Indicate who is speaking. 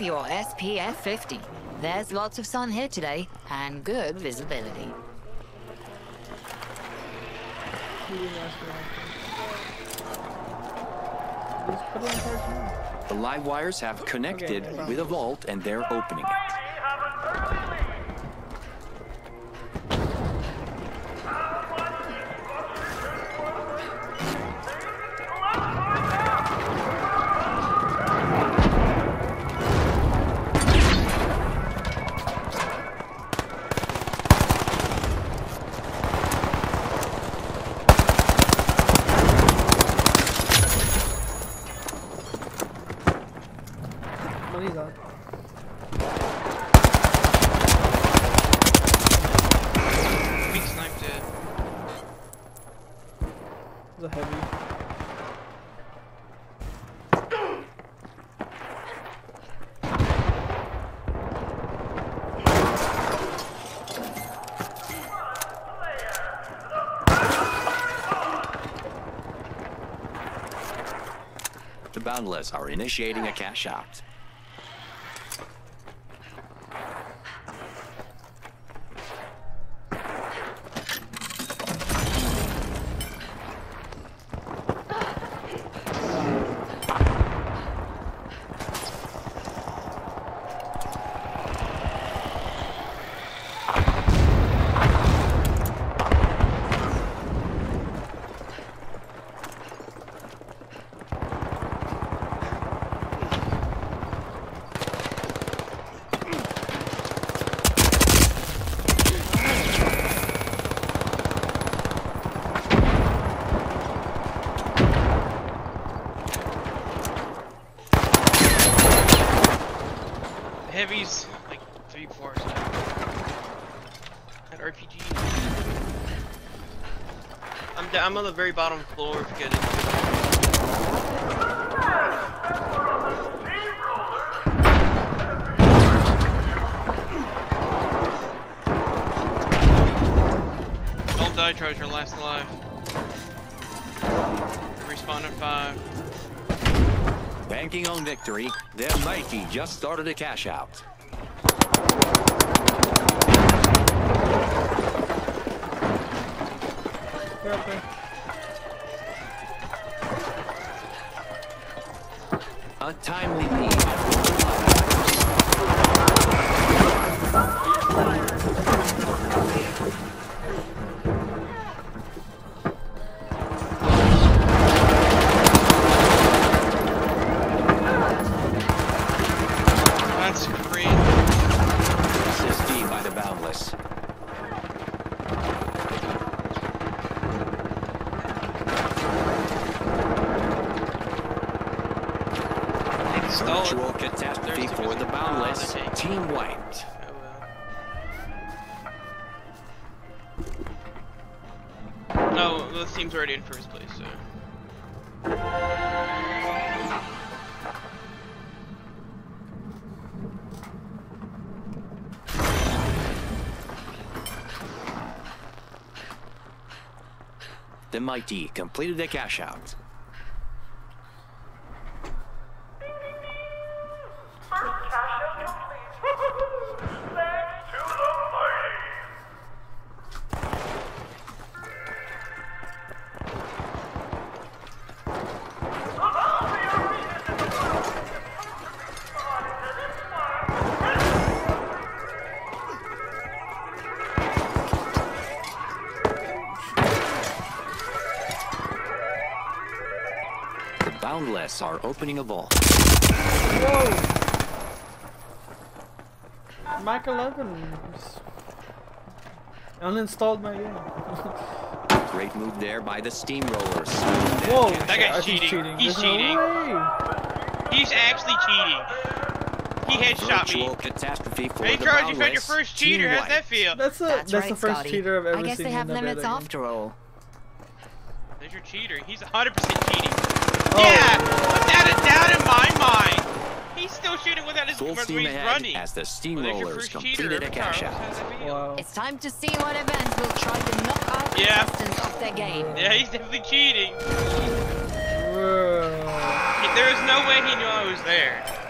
Speaker 1: your SPF 50. There's lots of sun here today, and good visibility.
Speaker 2: The live wires have connected with a vault and they're opening it. The Boundless are initiating a cash out.
Speaker 3: Heavies, like 3-4 and RPG. I'm on the very bottom floor if you get it. Don't die, Treasure, last alive. Respawn in 5.
Speaker 2: Banking on victory, their Mighty just started a cash out. A timely lead. Virtual catastrophe for the Boundless. Team wiped.
Speaker 3: No, the team's already in first place, so.
Speaker 2: The Mighty completed the cash out. Boundless are opening a vault.
Speaker 4: Whoa! Mac 11 uninstalled my game.
Speaker 2: Great move there by the Steamrollers.
Speaker 4: Whoa!
Speaker 3: That guy's cheating. He's cheating. He's actually cheating. He headshot me.
Speaker 2: Catastrophe for
Speaker 3: hey, Charles, you found your first cheater. How's that feel?
Speaker 4: That's right, the first
Speaker 1: Scotty.
Speaker 4: cheater I've ever seen.
Speaker 1: I guess they have limits after all.
Speaker 3: There's your cheater. He's 100% cheating.
Speaker 4: Oh.
Speaker 3: Yeah, without a doubt in my mind. He's still shooting without his
Speaker 2: full steam ahead
Speaker 3: running.
Speaker 2: as the Steamrollers completed a cash out.
Speaker 4: Wow.
Speaker 1: It's time to see what events will try to knock out contestants off their game.
Speaker 3: Yeah, he's definitely cheating.
Speaker 4: Whoa.
Speaker 3: There is no way he knew I was there.